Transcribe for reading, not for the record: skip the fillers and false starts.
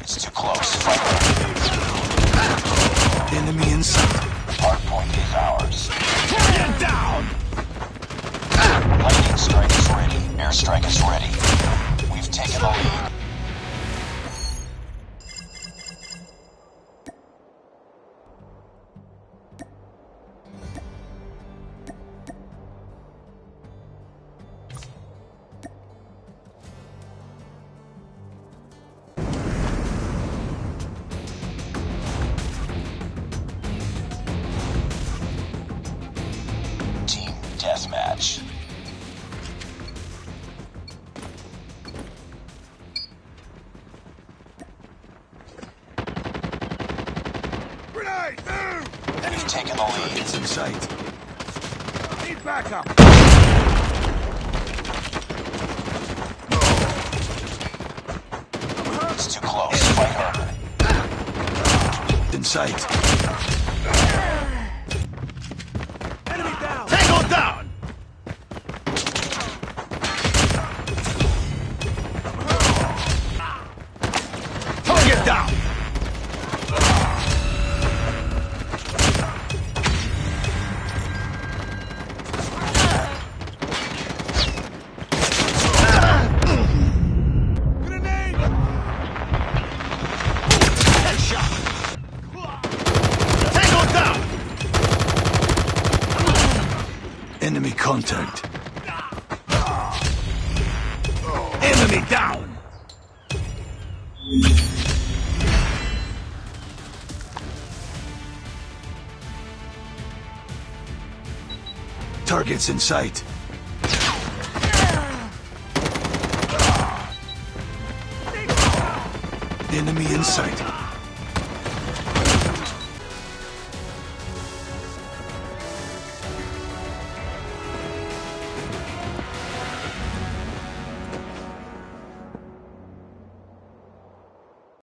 It's too close. Fight. Enemy in sight. Hardpoint is ours. Get down! Lightning strike is ready. Airstrike is ready. We've taken the lead. Team deathmatch. Grenade! Move! We've taken the lead. It's in sight. Need backup! It's too close. Fight harder. In sight. Enemy down! Tango down! Target down! Grenade! Headshot! Tango down! Enemy contact. Enemy down! Targets in sight. Enemy in sight.